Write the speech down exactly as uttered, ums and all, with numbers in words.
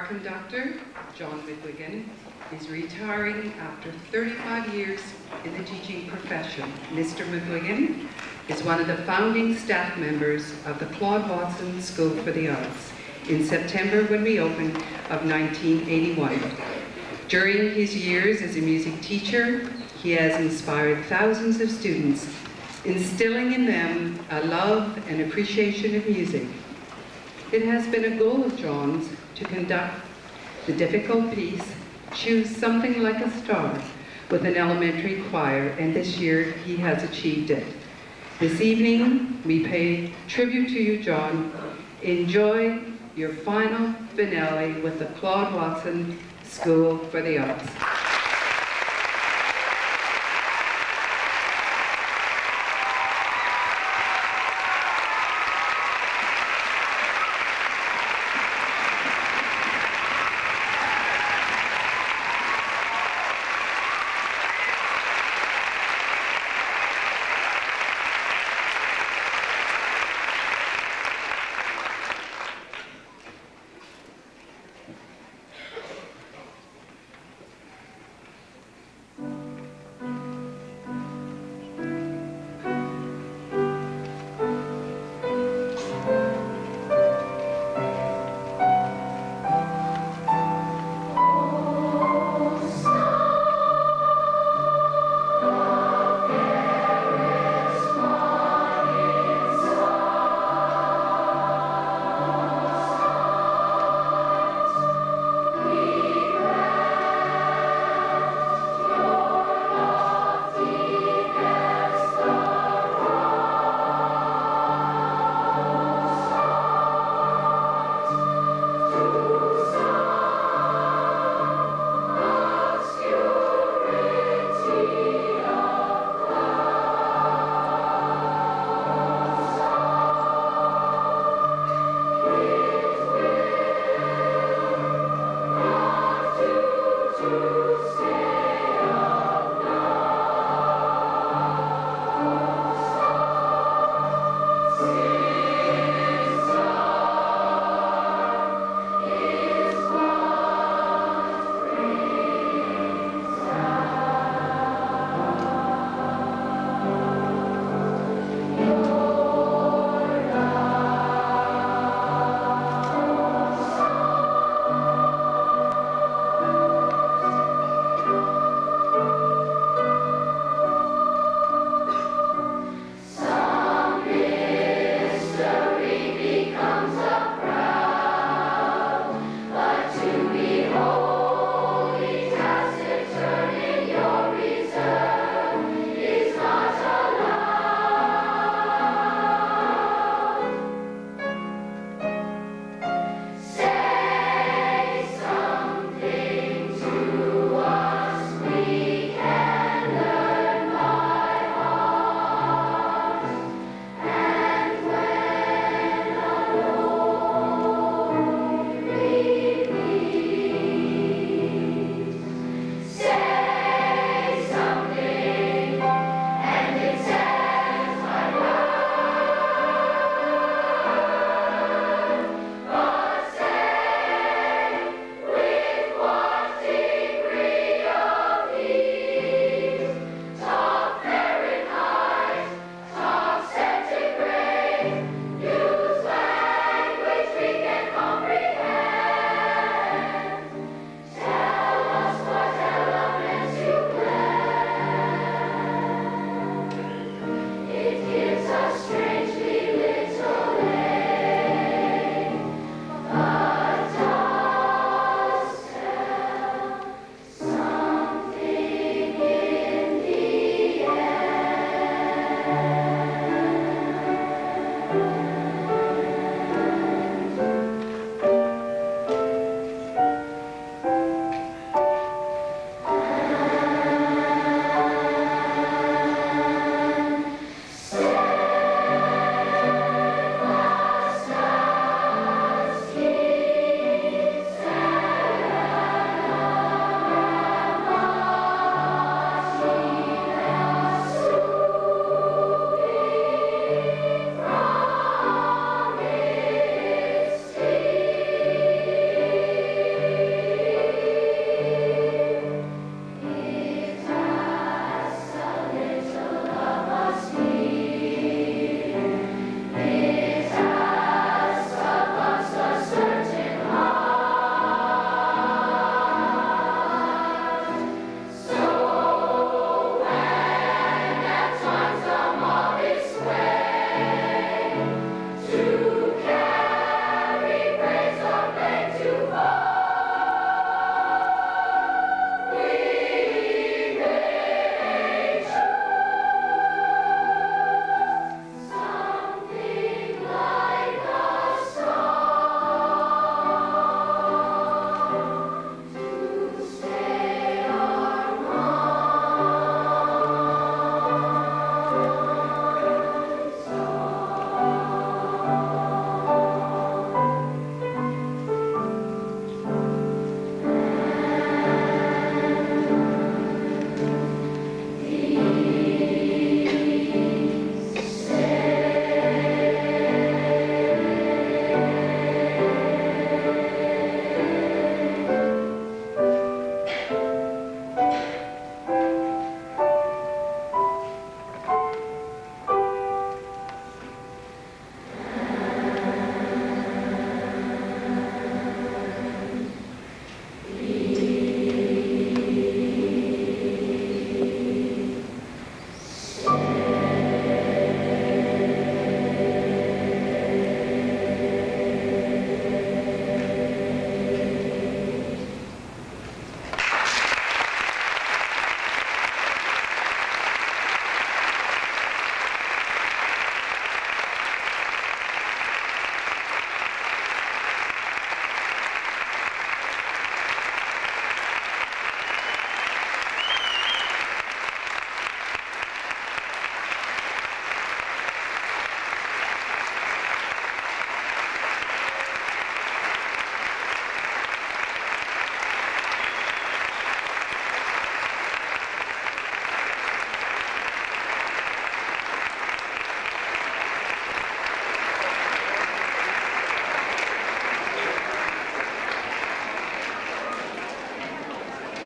conductor, John McGuigan, is retiring after thirty-five years in the teaching profession. Mister McGuigan is one of the founding staff members of the Claude Watson School for the Arts in September when we opened of nineteen eighty-one. During his years as a music teacher, he has inspired thousands of students, instilling in them a love and appreciation of music. It has been a goal of John's to conduct the difficult piece, Choose Something Like a Star, with an elementary choir, and this year he has achieved it. This evening, we pay tribute to you, John. Enjoy your final finale with the Claude Watson School for the Arts.